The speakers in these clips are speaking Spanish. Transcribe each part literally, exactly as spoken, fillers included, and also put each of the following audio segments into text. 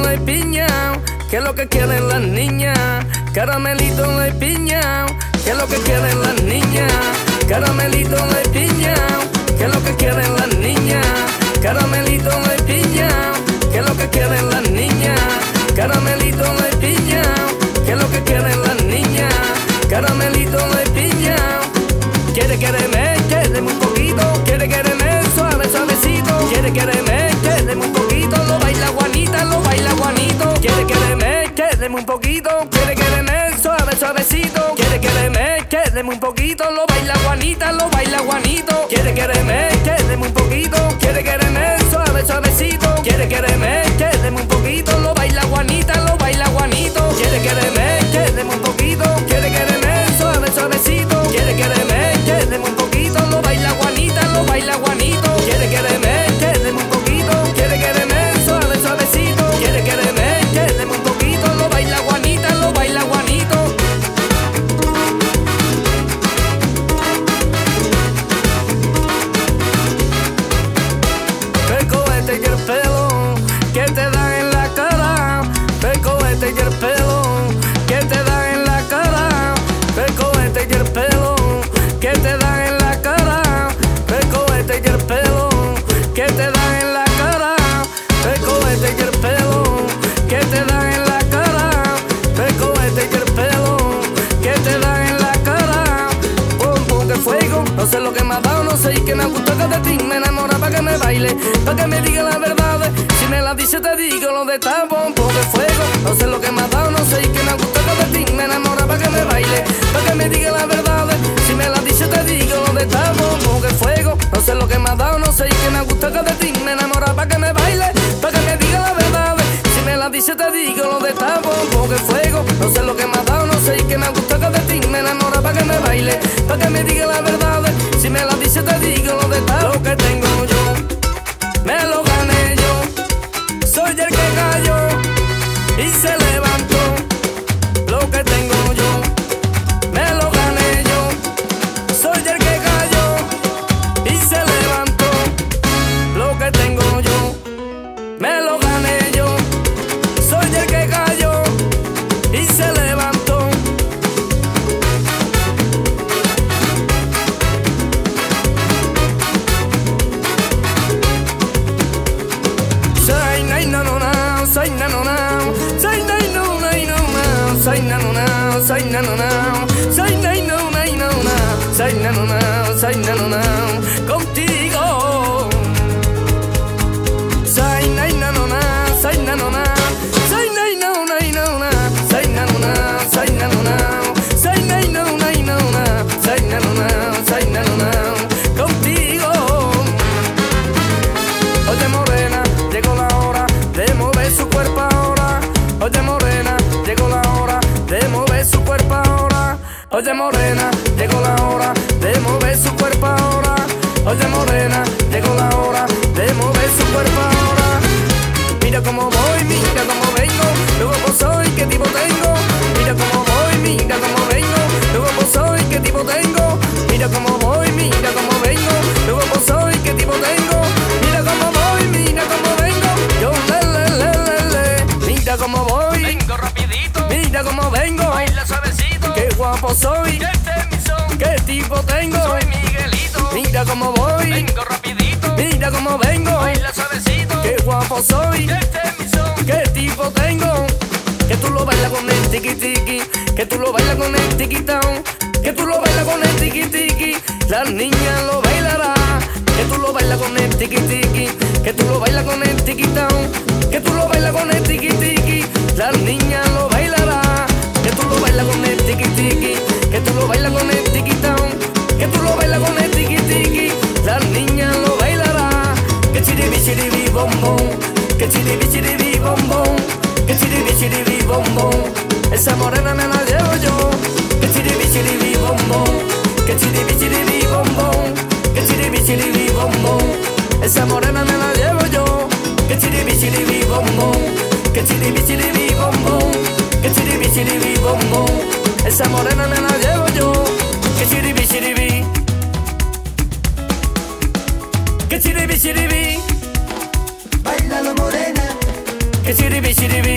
le piña, que es lo que quieren las niñas. Caramelito le piña, que es lo que quieren las niñas. Caramelito le piña, que es lo que quieren las niñas. Caramelito le piña, que es lo que quieren las niñas. Caramelito le piña, que es lo que quieren las niñas. Caramelito de piña. Quiere quererme, quédeme un poquito. Quiere quererme suave, suavecito. Quiere quererme, quédeme un poquito. Lo baila Juanita, lo baila Juanito. Quiere quererme, quédeme un poquito. Quiere quererme suave, suavecito. Quiere quererme, quédeme un poquito. Lo baila Juanita, lo baila Juanito. Quiere quererme, quédeme un poquito. Quiere quererme suave, suavecito. Quiere quererme, quédeme un poquito. Lo baila Juanita, lo baila Juanito. Quiere quererme, quédeme un poquito. Quiere quererme suave, suavecito. Quiere quererme, quédeme un poquito. Lo baila Juanita, lo baila Juanito. Quiere quererme, quédeme un poquito. Quiere quererme suave, suavecito. Quiere quererme, quédeme un poquito. Lo baila Juanita, lo baila Juanito. El cohete y el pelo que te dan en la cara. El cohete y el pelo que te dan en la cara. El cohete y el pelo que te dan en la cara. El cohete y el pelo que te dan en la cara. El cohete y el pelo que te dan en la cara. El cohete y el pelo que te dan en la cara. Pum, pum, que fuego. No sé lo que me ha dado, no sé y que me gusta que de ti me enamora pa' que me baile, pa' que me diga la verdad. Si me la dice te digo lo de esta pum, pum, que fuego. No sé lo que me ha dado, no sé y que me gusta que de ti me enamora pa' que me baile, pa' que me diga la verdad. Si me la dice te digo lo de esta pum, pum, que fuego. No sé lo que me ha dado, no sé y que me gusta que de ti me enamora pa' que me baile, pa' que me diga la verdad. Si me la dice te digo lo de esta pum, pum, que fuego. No sé lo que me ha dado, no sé y que me gusta que de ti me enamora pa' que me baile, pa' que me diga la verdad. Si me la dice te digo lo de esta. Lo que tengo yo me lo gané yo. Soy el que cayó y se levantó. Lo que tengo yo me lo gané yo. Soy el que cayó y se levantó. Lo que tengo yo me lo gané yo. Soy el que cayó y se levantó. Say nay no no no, say no no no, say nay no no no, say no no no, say no no no, say nay no no no, say no no no, say no no no, contigo. Say nay no no no, say no no no, say nay no no no, say no no no, say no no no, say nay no no no, say no no no, say no no no, contigo. Oye morena, llegó la hora de mover su cuerpo ahora. Oye morena, llegó la hora de mover su cuerpo ahora. Oye morena, llegó la hora de mover su cuerpo ahora. Oye morena, llegó la hora de mover su cuerpo ahora. Mira cómo voy, mira cómo vengo, luego pues soy, qué tipo tengo. Mira cómo voy, mira cómo vengo, luego pues soy, qué tipo tengo. Mira cómo voy, mira cómo vengo, luego pues soy, qué tipo tengo. Mira cómo voy, mira cómo vengo, yo le le le le le. Mira cómo voy, Vengo rapidito, mira cómo vengo, baila suavecito. qué guapo soy, Este es mi son, qué tipo tengo. soy Miguelito. Mira cómo voy, Vengo rapidito, mira cómo vengo, baila suavecito. qué guapo soy, Este es mi son, qué tipo tengo. Que tú lo bailas con el tiki tiki, que tú lo bailas con el tiki town, que tú lo bailas con el tiki tiki, la niña lo bailará. Que tú lo bailas con el tiki tiki, que tú lo bailas con el tiki town, que tú lo bailas con el tiki tiki, la niña lo bailará. Que tú lo bailas con el tiki tiki, que tú lo bailas con el tiki town, que tú lo bailas con el tiki tiki, la niña lo bailará. Que chiribi chiribi bom bom, que chiribi chiribi bom bom, que chiribi chiribi bom bom, esa morena me la llevo yo. Que chiribi chiribi bom bom, que chiribi chiribi bom bom, que chiribi chiribi bom bom, esa morena me la llevo yo. Que chiribi chiribi bom bom, que chiribi chiribi bom bom, que chiribi chiribi bom bom, esa morena me la llevo yo. Que chiribi chiribi, que chiribi chiribi, Baila la morena, que chiribi chiribi.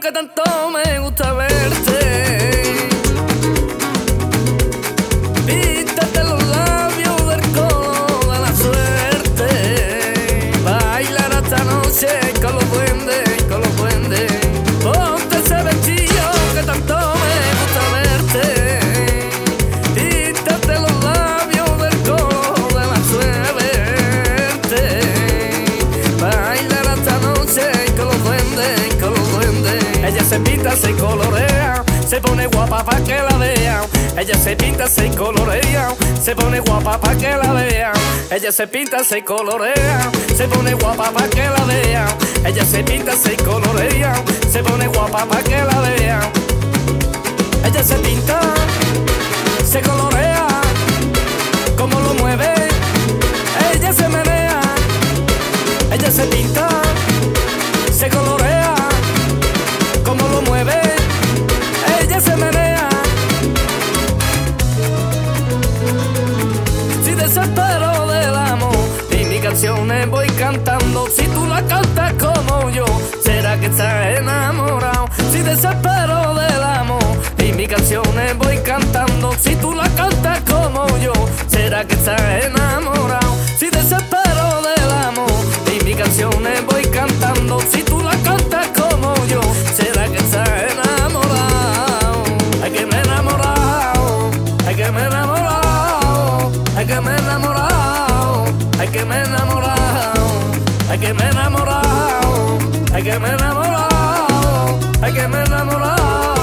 que tanto me gusta verte. Píntate los labios del color de la suerte. Bailar esta noche con los duendes, con los duendes. Ponte ese vestido que tanto me gusta verte. Píntate los labios del color de la suerte. Bailar esta noche con los duendes, con los duendes. Ella se pinta, se colorea, se pone guapa pa' que la vean. Ella se pinta, se colorea, se pone guapa pa' que la vean. Ella se pinta, se colorea, se pone guapa pa' que la vean. Ella se pinta, se colorea, se pone guapa pa' que la vean. Ella se pinta, se colorea, como lo mueve, ella se menea. Ella se pinta, se colorea, como lo mueve, ella se menea. Si desespero del amor y mis canciones voy cantando, si tú la cantas como yo, será que estás enamorado. Si desespero del amor y mis canciones voy cantando, si tú la cantas como yo, será que estás enamorado. Si desespero del amor y mis canciones voy cantando, si tú la cantas como yo, será que estás enamorado. Ay, que me he enamorado, ay, que me he enamorado, ay, que me he enamorado, ay, que me he enamorado, ay, que me he enamorado, ay, que me he enamorado, ay, que me he enamorado.